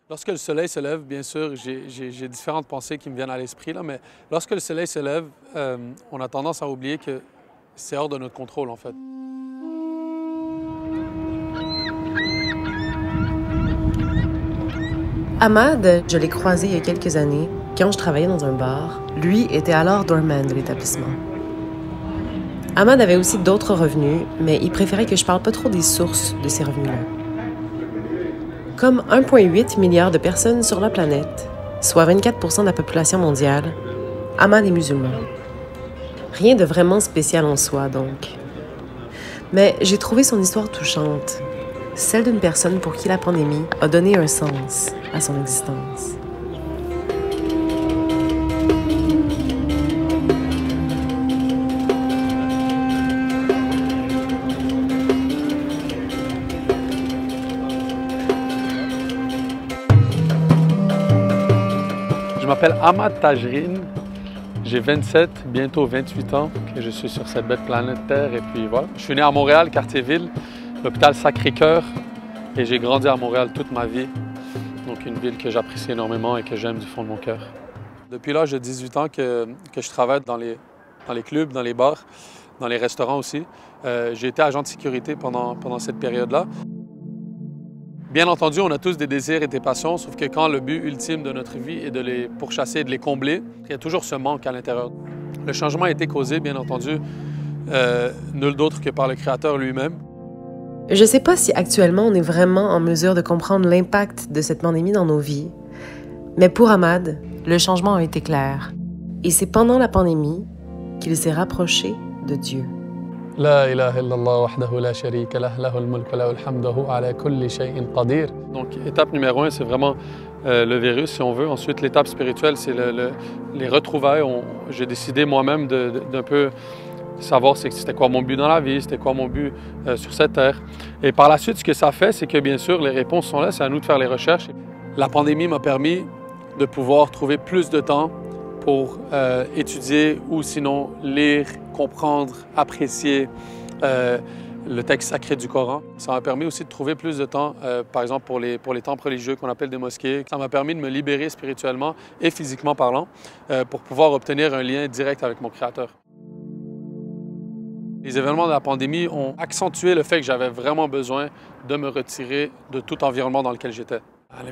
Lorsque le soleil se lève, bien sûr, j'ai différentes pensées qui me viennent à l'esprit, mais lorsque le soleil se lève, on a tendance à oublier que c'est hors de notre contrôle, en fait. Ahmad, je l'ai croisé il y a quelques années, quand je travaillais dans un bar. Lui était alors doorman de l'établissement. Ahmad avait aussi d'autres revenus, mais il préférait que je parle pas trop des sources de ces revenus-là. Comme 1,8 milliard de personnes sur la planète, soit 24% de la population mondiale, Ahmad est musulman. Rien de vraiment spécial en soi, donc. Mais j'ai trouvé son histoire touchante, celle d'une personne pour qui la pandémie a donné un sens à son existence. Je m'appelle Ahmad Tajrin, j'ai 27, bientôt 28 ans que je suis sur cette belle planète Terre et puis voilà. Je suis né à Montréal, quartier-ville, l'hôpital Sacré-Cœur et j'ai grandi à Montréal toute ma vie. Donc une ville que j'apprécie énormément et que j'aime du fond de mon cœur. Depuis l'âge de 18 ans que je travaille dans les clubs, dans les bars, dans les restaurants aussi. J'ai été agent de sécurité pendant cette période-là. Bien entendu, on a tous des désirs et des passions, sauf que quand le but ultime de notre vie est de les pourchasser et de les combler, il y a toujours ce manque à l'intérieur. Le changement a été causé, bien entendu, nul d'autre que par le Créateur lui-même. Je ne sais pas si actuellement on est vraiment en mesure de comprendre l'impact de cette pandémie dans nos vies, mais pour Ahmad, le changement a été clair. Et c'est pendant la pandémie qu'il s'est rapproché de Dieu. La ilaha illallah wahdahu la sharika lah, lahul mulku wa lahul hamdu wa huwa ala kulli shay'in qadir. Donc, étape numéro 1, c'est vraiment le virus, si on veut. Ensuite, l'étape spirituelle, c'est les retrouvailles. J'ai décidé moi-même d'un peu savoir c'était quoi mon but dans la vie, c'était quoi mon but sur cette terre. Et par la suite, ce que ça fait, c'est que bien sûr, les réponses sont là, c'est à nous de faire les recherches. La pandémie m'a permis de pouvoir trouver plus de temps pour étudier ou sinon lire, comprendre, apprécier le texte sacré du Coran. Ça m'a permis aussi de trouver plus de temps, par exemple pour les temples religieux qu'on appelle des mosquées. Ça m'a permis de me libérer spirituellement et physiquement parlant pour pouvoir obtenir un lien direct avec mon Créateur. Les événements de la pandémie ont accentué le fait que j'avais vraiment besoin de me retirer de tout environnement dans lequel j'étais.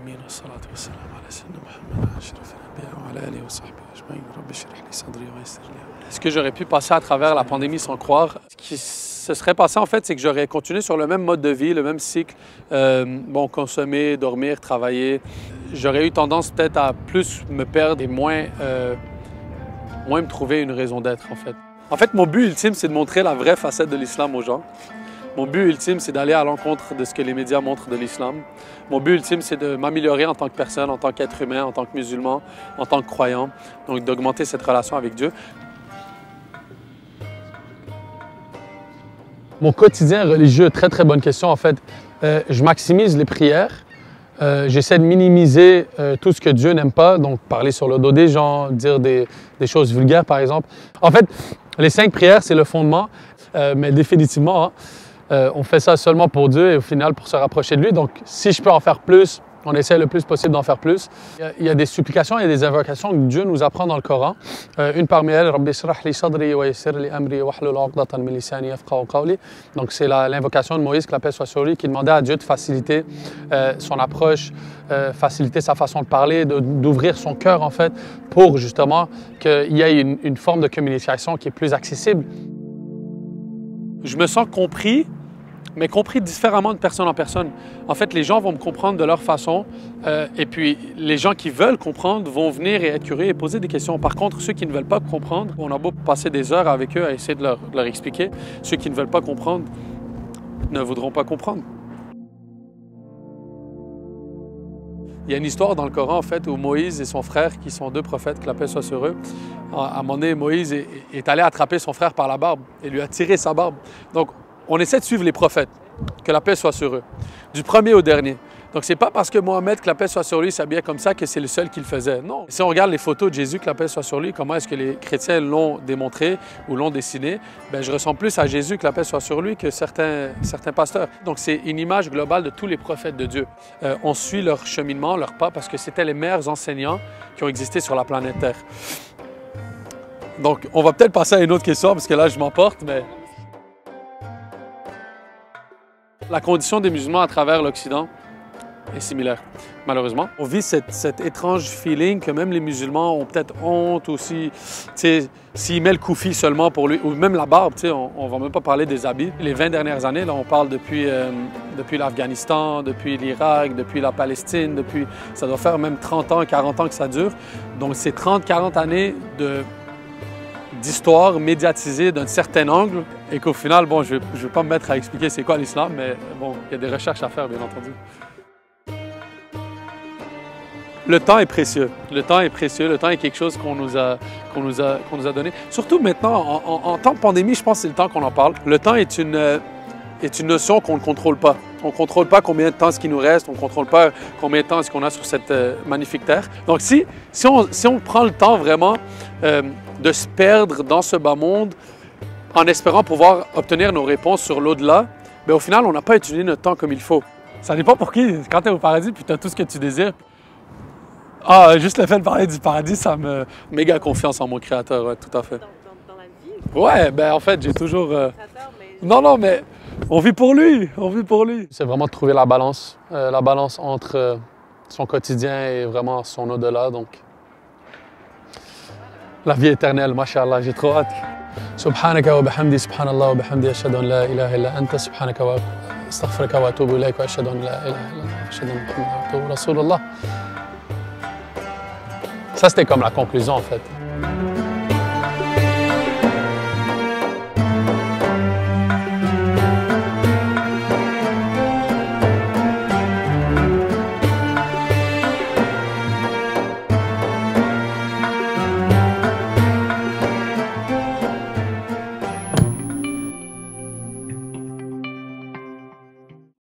Ce que j'aurais pu passer à travers la pandémie sans croire, ce qui se serait passé en fait, c'est que j'aurais continué sur le même mode de vie, le même cycle, consommer, dormir, travailler. J'aurais eu tendance peut-être à plus me perdre et moins me trouver une raison d'être en fait. En fait, mon but ultime, c'est de montrer la vraie facette de l'islam aux gens. Mon but ultime, c'est d'aller à l'encontre de ce que les médias montrent de l'islam. Mon but ultime, c'est de m'améliorer en tant que personne, en tant qu'être humain, en tant que musulman, en tant que croyant, donc d'augmenter cette relation avec Dieu. Mon quotidien religieux, très très bonne question en fait. Je maximise les prières. J'essaie de minimiser tout ce que Dieu n'aime pas, donc parler sur le dos des gens, dire des choses vulgaires par exemple. En fait, les 5 prières, c'est le fondement, mais définitivement, on fait ça seulement pour Dieu et au final pour se rapprocher de lui. Donc si je peux en faire plus, on essaie le plus possible d'en faire plus. Il y a des supplications, il y a des invocations que Dieu nous apprend dans le Coran. Une parmi elles, Rabbi shrah li sadri wa yassir li amri wahlul 'uqdatan min lisani yafqahu qawli. Donc c'est l'invocation de Moïse, que la paix soit sur lui, qui demandait à Dieu de faciliter son approche, faciliter sa façon de parler, d'ouvrir son cœur en fait, pour justement qu'il y ait une forme de communication qui est plus accessible. Je me sens compris, mais compris différemment de personne en personne. En fait, les gens vont me comprendre de leur façon et puis les gens qui veulent comprendre vont venir et être curieux et poser des questions. Par contre, ceux qui ne veulent pas comprendre, on a beau passer des heures avec eux à essayer de leur expliquer, ceux qui ne veulent pas comprendre ne voudront pas comprendre. Il y a une histoire dans le Coran, en fait, où Moïse et son frère, qui sont 2 prophètes, que la paix soit sur eux, à un moment donné, Moïse est allé attraper son frère par la barbe et lui a tiré sa barbe. Donc, on essaie de suivre les prophètes, que la paix soit sur eux, du premier au dernier. Donc, c'est pas parce que Mohamed, que la paix soit sur lui, s'habillait comme ça que c'est le seul qui le faisait. Non. Si on regarde les photos de Jésus, que la paix soit sur lui, comment est-ce que les chrétiens l'ont démontré ou l'ont dessiné? Ben, je ressens plus à Jésus, que la paix soit sur lui, que certains pasteurs. Donc, c'est une image globale de tous les prophètes de Dieu. On suit leur cheminement, leur pas, parce que c'était les meilleurs enseignants qui ont existé sur la planète Terre. Donc, on va peut-être passer à une autre question, parce que là, je m'emporte, mais... La condition des musulmans à travers l'Occident est similaire, malheureusement. On vit cet étrange feeling que même les musulmans ont peut-être honte aussi. S'ils mettent le koufi seulement pour lui, ou même la barbe, on ne va même pas parler des habits. Les 20 dernières années, là, on parle depuis l'Afghanistan, depuis l'Irak, depuis la Palestine, ça doit faire même 30 ans, 40 ans que ça dure. Donc c'est 30, 40 années d'histoire médiatisée d'un certain angle et qu'au final, bon, je ne vais pas me mettre à expliquer c'est quoi l'islam, mais bon, il y a des recherches à faire, bien entendu. Le temps est précieux. Le temps est précieux. Le temps est quelque chose qu'on nous a donné. Surtout maintenant, en temps de pandémie, je pense que c'est le temps qu'on en parle. Le temps est une notion qu'on ne contrôle pas. On ne contrôle pas combien de temps ce qui nous reste, on ne contrôle pas combien de temps est-ce qu'on a sur cette magnifique terre. Donc si on prend le temps vraiment de se perdre dans ce bas monde en espérant pouvoir obtenir nos réponses sur l'au-delà, bien, au final, on n'a pas utilisé notre temps comme il faut. Ça dépend pour qui. Quand tu es au paradis, puis tu as tout ce que tu désires. Ah, juste le fait de parler du paradis, ça me... Méga confiance en mon créateur, ouais, tout à fait. Dans la vie? Ouais, ben en fait, j'ai toujours... Non, mais on vit pour lui, on vit pour lui. C'est vraiment de trouver la balance entre son quotidien et vraiment son au-delà, donc... La vie éternelle, mashallah, j'ai trop hâte. Subhanaka wa bihamdi, subhanallah wa bihamdi, ashhadu an la ilaha illa anta, subhanaka wa astaghfiruka wa atubu ilayk wa ashhadu an la ilaha illa anta, ashhadu anna Muhammadan abduhu wa rasulullah. Ça, c'était comme la conclusion, en fait.